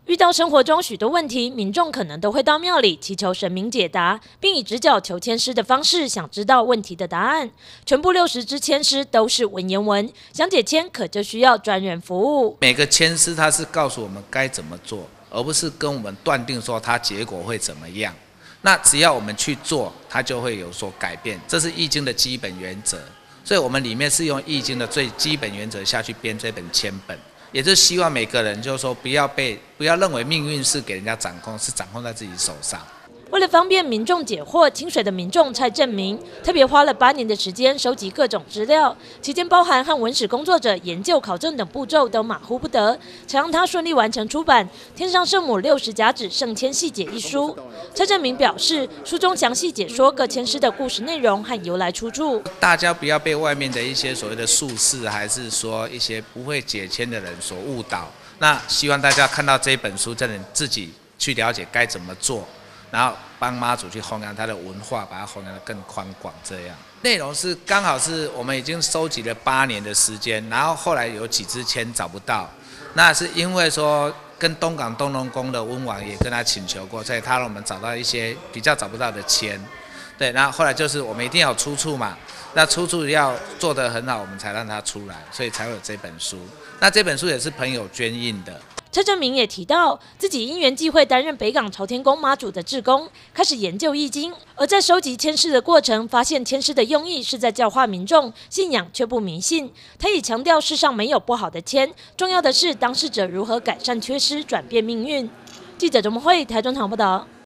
遇到生活中许多问题，民众可能都会到庙里祈求神明解答，并以直角求签师的方式想知道问题的答案。全部60支签师都是文言文，想解签可就需要专人服务。 每个签师他是告诉我们该怎么做，而不是跟我们断定说他结果会怎么样。那只要我们去做，它就会有所改变。这是易经的基本原则，所以我们里面是用易经的最基本原则下去编这本签本。也就是希望每个人就是说不要认为命运是给人家掌控，是掌控在自己手上。 为了方便民众解惑，清水的民众蔡正明特别花了8年的时间收集各种资料，期间包含和文史工作者研究、考证等步骤都马虎不得，才让他顺利完成出版《天上圣母60甲子圣签细解》一书。蔡正明表示，书中详细解说各签师的故事内容和由来出处。 大家不要被外面的一些所谓的术士，还是说一些不会解签的人所误导。那希望大家看到这本书，真的自己去了解该怎么做。然后帮妈祖去弘扬他的文化，把它弘扬得更宽广。这样内容是刚好是我们已经收集了8年的时间，然后后来有几支签找不到，那是因为说跟东港东龙宫的温王也跟他请求过，所以他让我们找到一些比较找不到的签。对，然后后来就是我们一定要有出处嘛，那出处要做得很好，我们才让它出来，所以才会有这本书。那这本书也是朋友捐印的。 蔡正明也提到，自己因缘际会担任北港朝天宫妈祖的志工，开始研究易经。而在收集签师的过程，发现签师的用意是在教化民众，信仰却不迷信。他也强调，世上没有不好的签，重要的是当事者如何改善缺失，转变命运。记者周梦慧台中场报道。